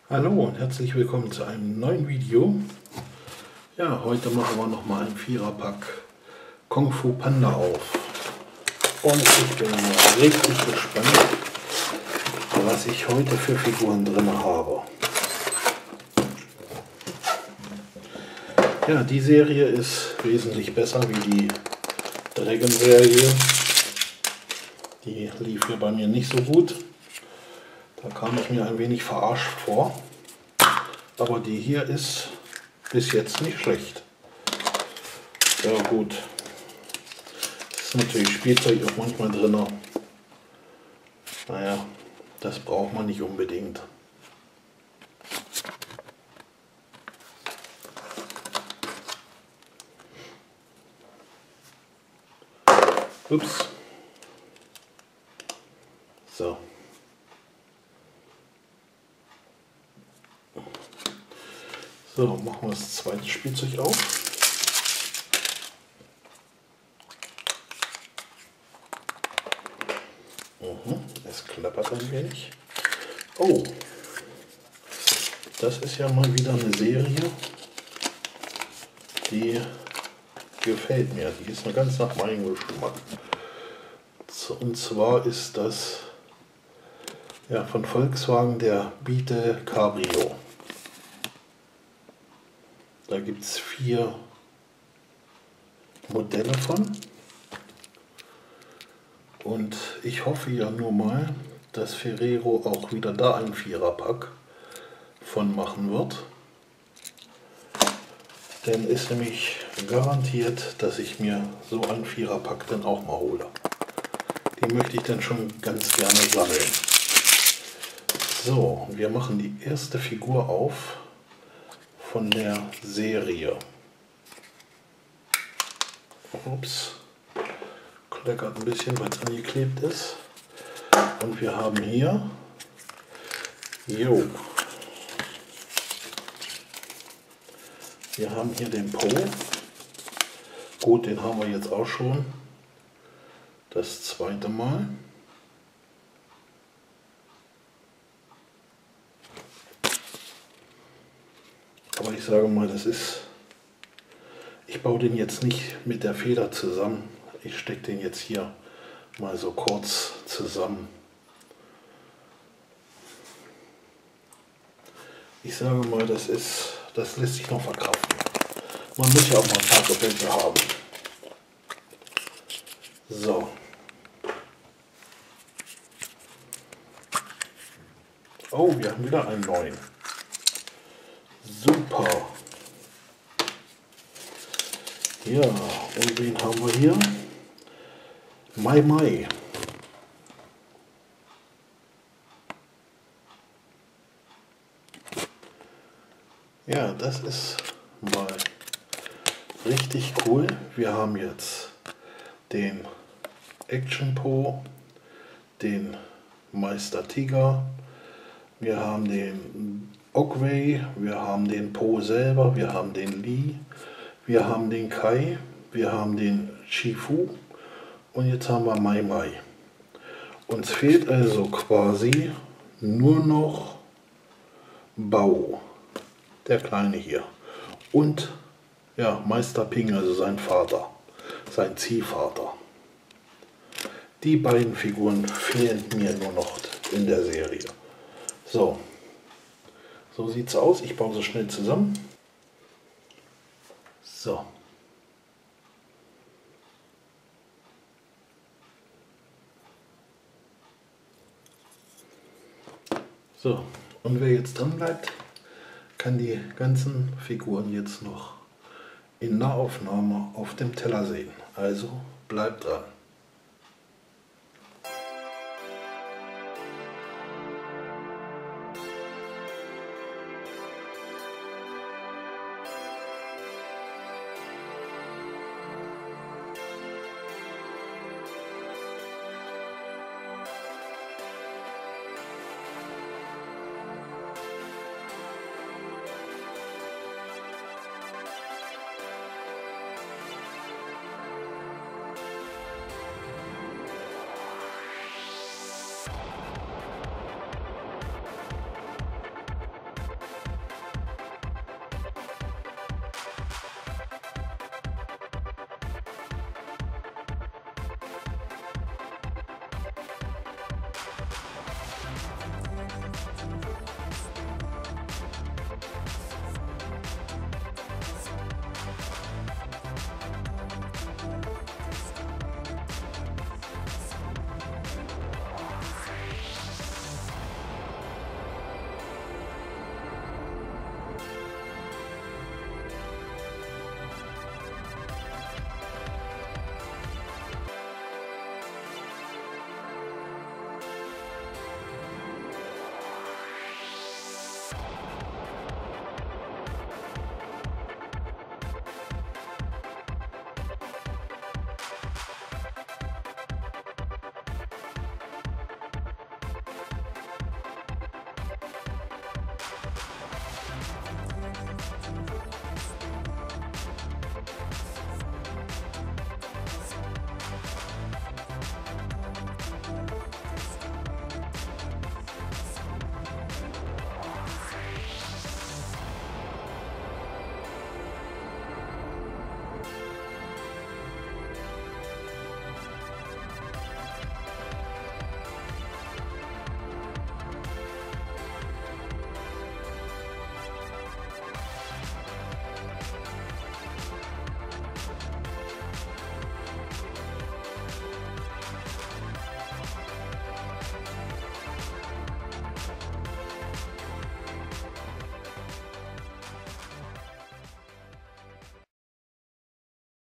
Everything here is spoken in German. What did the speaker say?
Hallo und herzlich willkommen zu einem neuen Video. Ja, heute machen wir nochmal ein Viererpack Kung Fu Panda auf. Und ich bin richtig gespannt, was ich heute für Figuren drin habe. Ja, die Serie ist wesentlich besser wie die Dragon-Serie. Die lief hier bei mir nicht so gut. Da kam ich mir ein wenig verarscht vor. Aber die hier ist bis jetzt nicht schlecht. Ja gut. Ist natürlich Spielzeug auch manchmal drin. Naja, das braucht man nicht unbedingt. Ups. So. So, machen wir das zweite Spielzeug auf. Es klappert ein wenig. Oh, das ist ja mal wieder eine Serie, die gefällt mir. Die ist ganz nach meinem Geschmack. Und zwar ist das ja von Volkswagen der Beetle Cabrio. Da gibt es 4 Modelle von. Und ich hoffe ja nur mal, dass Ferrero auch wieder da ein Viererpack von machen wird. Denn ist nämlich garantiert, dass ich mir so ein Viererpack dann auch mal hole. Die möchte ich dann schon ganz gerne sammeln. So, wir machen die erste Figur auf von der Serie. Ups, kleckert ein bisschen, weil es angeklebt ist. Und wir haben hier, wir haben hier den Po. Gut, den haben wir jetzt auch schon das zweite Mal. Aber ich sage mal, ich baue den jetzt nicht mit der Feder zusammen. Ich stecke den jetzt hier mal so kurz zusammen. Ich sage mal, das lässt sich noch verkraften. Man muss ja auch mal ein paar Gebälke haben. So. Oh, wir haben wieder einen neuen. Super. Ja, und wen haben wir hier? Mai Mai. Ja, das ist mal richtig cool. Wir haben jetzt den Action Po, den Meister Tiger, wir haben den Oogway, wir haben den Po selber, wir haben den Lee, wir haben den Kai, wir haben den Shifu und jetzt haben wir Mai Mai. Uns fehlt also quasi nur noch Bao, der Kleine hier, und ja, Meister Ping, also sein Vater, sein Ziehvater. Die beiden Figuren fehlen mir nur noch in der Serie. So sieht es aus. Ich baue sie schnell zusammen. So. So, und wer jetzt dran bleibt, kann die ganzen Figuren jetzt noch in Nahaufnahme auf dem Teller sehen. Also bleibt dran.